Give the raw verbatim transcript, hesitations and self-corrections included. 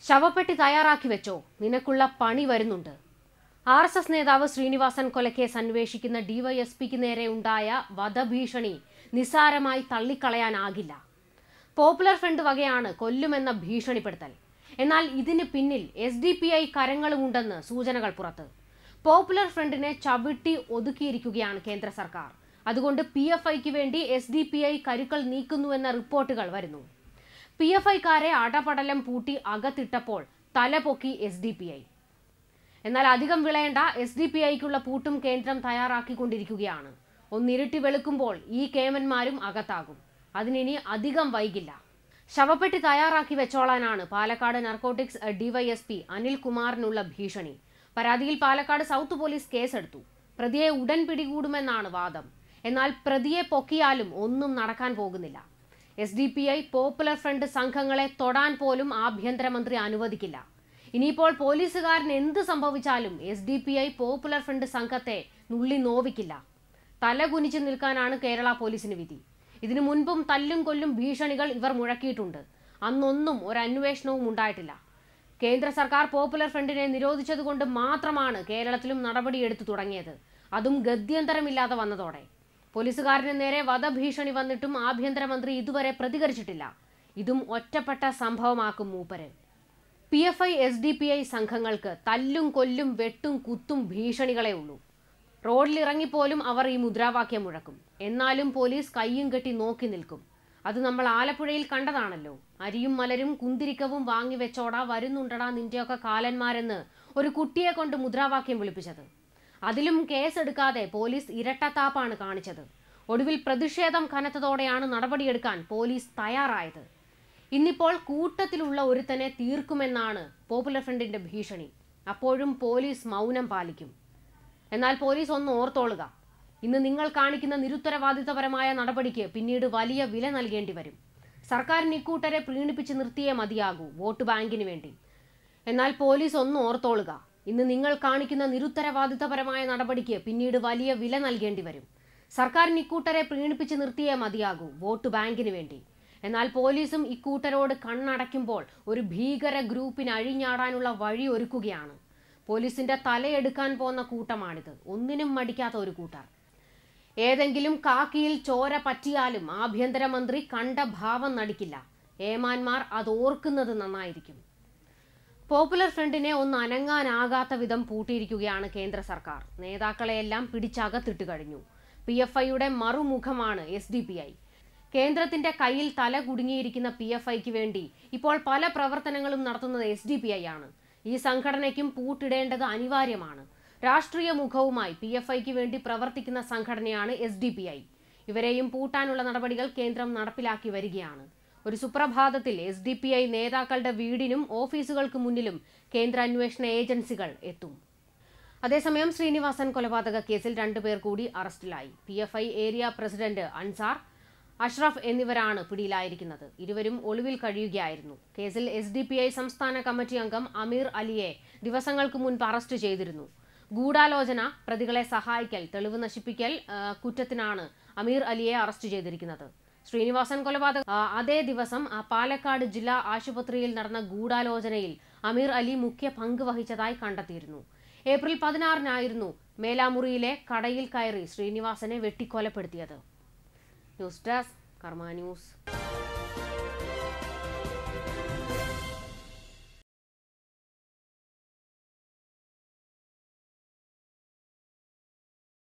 ശവപ്പെട്ടി തയ്യാറാക്കി വെച്ചോ, നിനക്കുള്ള പണി വരുന്നുണ്ട്. ആർ എസ് എസ് നേതാവ് ശ്രീനിവാസൻ കൊലക്കേസ് അന്വേഷിക്കുന്ന ഡിവൈഎസ്പിക്ക് നേരെ ഉണ്ടായ വധഭീഷണി നിസ്സാരമായി തള്ളിക്കളയാനാകില്ല. Popular front വകയാണ് കൊല്ലുമെന്ന ഭീഷണിപ്പെടുത്തൽ. എന്നാൽ ഇതിന് പിന്നിൽ എസ് ഡി പി ഐ കരങ്ങളുമുണ്ടെന്ന് സൂചനകൾ പുറത്ത്. പോപ്പുലർ ഫ്രണ്ടിനെ ചവിട്ടി ഒതുക്കിയിരിക്കുകയാണ് കേന്ദ്ര സർക്കാർ. അതുകൊണ്ട് പി എഫ് ഐക്ക് വേണ്ടി എസ് ഡി പി ഐ കരുക്കൾ നീക്കുന്നുവെന്ന റിപ്പോർട്ടുകൾ വരുന്നു. പി എഫ് ഐക്കാരെ അടപടലം പൂട്ടി അകത്തിട്ടപ്പോൾ തലപൊക്കി എസ് ഡി പി ഐ. എന്നാൽ അധികം വിളയേണ്ട, എസ് ഡി പി ഐക്കുള്ള പൂട്ടും കേന്ദ്രം തയ്യാറാക്കിക്കൊണ്ടിരിക്കുകയാണ്. ഒന്നിരുട്ടി വെളുക്കുമ്പോൾ ഈ കേമന്മാരും അകത്താകും. അതിനിനി അധികം വൈകില്ല. ശവപ്പെട്ടി തയ്യാറാക്കി വെച്ചോളാനാണ് പാലക്കാട് നർക്കോട്ടിക്സ് ഡിവൈഎസ്പി അനിൽകുമാറിനുള്ള ഭീഷണി. പരാതിയിൽ പാലക്കാട് സൗത്ത് പോലീസ് കേസെടുത്തു. പ്രതിയെ ഉടൻ പിടികൂടുമെന്നാണ് വാദം. എന്നാൽ പ്രതിയെ പൊക്കിയാലും ഒന്നും നടക്കാൻ പോകുന്നില്ല. S D P I popular front സംഘങ്ങളെ തൊടാൻ പോലും ആഭ്യന്തരമന്ത്രി അനുവദിക്കില്ല. ഇനിയിപ്പോൾ പോലീസുകാരന് എന്ത് സംഭവിച്ചാലും S D P I popular front സംഘത്തെ നുള്ളി നോവിക്കില്ല. തലകുനിച്ചു നിൽക്കാനാണ് കേരള പോലീസിന് വിധി. ഇതിനു മുൻപും തല്ലും കൊല്ലും ഭീഷണികൾ ഇവർ മുഴക്കിയിട്ടുണ്ട്. അന്നൊന്നും ഒരു അന്വേഷണവും ഉണ്ടായിട്ടില്ല. കേന്ദ്ര സർക്കാർ പോപ്പുലർ ഫ്രണ്ടിനെ നിരോധിച്ചതുകൊണ്ട് മാത്രമാണ് കേരളത്തിലും നടപടിയെടുത്തു തുടങ്ങിയത്. അതും ഗത്യന്തരമില്ലാതെ വന്നതോടെ. പോലീസുകാരന് നേരെ വധഭീഷണി വന്നിട്ടും ആഭ്യന്തരമന്ത്രി ഇതുവരെ പ്രതികരിച്ചിട്ടില്ല. ഇതും ഒറ്റപ്പെട്ട സംഭവമാക്കും മൂപ്പര്. P F I S D P I സംഘങ്ങൾക്ക് തല്ലും കൊല്ലും വെട്ടും കുത്തും ഭീഷണികളേ ഉള്ളൂ. റോഡിലിറങ്ങിപ്പോലും അവർ ഈ മുദ്രാവാക്യം മുഴക്കും. എന്നാലും പോലീസ് കയ്യും കെട്ടി നോക്കി നിൽക്കും. അത് നമ്മൾ ആലപ്പുഴയിൽ കണ്ടതാണല്ലോ. അരിയും മലരും കുന്തിരിക്കവും വാങ്ങിവെച്ചോടാ, വരുന്നുണ്ടടാ നിന്റെയൊക്കെ കാലന്മാരെന്ന് ഒരു കുട്ടിയെ കൊണ്ട് മുദ്രാവാക്യം വിളിപ്പിച്ചത്. അതിലും കേസെടുക്കാതെ പോലീസ് ഇരട്ടത്താപ്പാണ് കാണിച്ചത്. ഒടുവിൽ പ്രതിഷേധം കനത്തതോടെയാണ് നടപടിയെടുക്കാൻ പോലീസ് തയ്യാറായത്. ഇന്നിപ്പോൾ കൂട്ടത്തിലുള്ള ഒരുത്തനെ തീർക്കുമെന്നാണ് പോപ്പുലർ ഫ്രണ്ടിന്റെ ഭീഷണി. അപ്പോഴും പോലീസ് മൗനം പാലിക്കും. എന്നാൽ പോലീസ് ഒന്ന് ഓർത്തോളുക, ഇന്ന് നിങ്ങൾ കാണിക്കുന്ന നിരുത്തരവാദിത്തപരമായ നടപടിക്ക് പിന്നീട് വലിയ വില നൽകേണ്ടി വരും. സർക്കാരിന് ഇക്കൂട്ടരെ പ്രീണിപ്പിച്ച് നിർത്തിയേ മതിയാകൂ, വോട്ട് ബാങ്കിന് വേണ്ടി. എന്നാൽ പോലീസ് ഒന്ന് ഓർത്തോളുക, ഇന്ന് നിങ്ങൾ കാണിക്കുന്ന നിരുത്തരവാദിത്തപരമായ നടപടിക്ക് പിന്നീട് വലിയ വില നൽകേണ്ടി വരും. സർക്കാരിന് ഇക്കൂട്ടരെ പ്രീണിപ്പിച്ച് നിർത്തിയേ മതിയാകൂ, വോട്ട് ബാങ്കിന് വേണ്ടി. എന്നാൽ പോലീസും ഇക്കൂട്ടരോട് കണ്ണടയ്ക്കുമ്പോൾ ഒരു ഭീകര ഗ്രൂപ്പിന് അഴിഞ്ഞാടാനുള്ള വഴി ഒരുക്കുകയാണ്. പോലീസിന്റെ തലയെടുക്കാൻ പോന്ന കൂട്ടമാണിത്. ഒന്നിനും മടിക്കാത്ത ഒരു കൂട്ടർ. ഏതെങ്കിലും കാക്കിയിൽ ചോര പറ്റിയാലും ആഭ്യന്തരമന്ത്രി കണ്ട ഭാവം നടിക്കില്ല. ഏമാന്മാർ അത് ഓർക്കുന്നത് നന്നായിരിക്കും. പോപ്പുലർ ഫ്രണ്ടിനെ ഒന്ന് അനങ്ങാനാകാത്ത വിധം പൂട്ടിയിരിക്കുകയാണ് കേന്ദ്ര സർക്കാർ. നേതാക്കളെയെല്ലാം പിടിച്ചകത്തിട്ട് കഴിഞ്ഞു. പി എഫ് ഐയുടെ മറുമുഖമാണ് എസ് ഡി പി ഐ. കേന്ദ്രത്തിന്റെ കയ്യിൽ തല കുടുങ്ങിയിരിക്കുന്ന പി എഫ് ഐക്ക് വേണ്ടി ഇപ്പോൾ പല പ്രവർത്തനങ്ങളും നടത്തുന്നത് എസ് ഡി പി ഐ ആണ്. ഈ സംഘടനയ്ക്കും പൂട്ടിടേണ്ടത് അനിവാര്യമാണ്. രാഷ്ട്രീയ മുഖവുമായി പി എഫ് ഐക്ക് വേണ്ടി പ്രവർത്തിക്കുന്ന സംഘടനയാണ് എസ് ഡി പി ഐ. ഇവരെയും പൂട്ടാനുള്ള നടപടികൾ കേന്ദ്രം നടപ്പിലാക്കി വരികയാണ്. ഒരു സുപ്രഭാതത്തിൽ എസ് ഡി പി ഐ നേതാക്കളുടെ വീടിനും ഓഫീസുകൾക്ക് മുന്നിലും കേന്ദ്ര അന്വേഷണ ഏജൻസികൾ എത്തും. അതേസമയം ശ്രീനിവാസൻ കൊലപാതക കേസിൽ രണ്ടുപേർ കൂടി അറസ്റ്റിലായി. P F I area president Ansar, Ashraf എന്നിവരാണ് പിടിയിലായിരിക്കുന്നത്. ഇരുവരും ഒളിവിൽ കഴിയുകയായിരുന്നു. കേസിൽ എസ് ഡി പി ഐ സംസ്ഥാന കമ്മിറ്റി അംഗം അമീർ അലിയെ ദിവസങ്ങൾക്ക് മുൻപ് അറസ്റ്റ് ചെയ്തിരുന്നു. ഗൂഢാലോചന, പ്രതികളെ സഹായിക്കൽ, തെളിവ് നശിപ്പിക്കൽ കുറ്റത്തിനാണ് അമീർ അലിയെ അറസ്റ്റ് ചെയ്തിരിക്കുന്നത്. ശ്രീനിവാസൻ കൊലപാതക അതേ ദിവസം പാലക്കാട് ജില്ലാ ആശുപത്രിയിൽ നടന്ന ഗൂഢാലോചനയിൽ അമീർ അലി മുഖ്യ പങ്ക് വഹിച്ചതായി കണ്ടെത്തിയിരുന്നു. ഏപ്രിൽ പതിനാറിനായിരുന്നു മേലാമുറിയിലെ കടയിൽ കയറി ശ്രീനിവാസനെ വെട്ടിക്കൊലപ്പെടുത്തിയത്. News desk Karma news.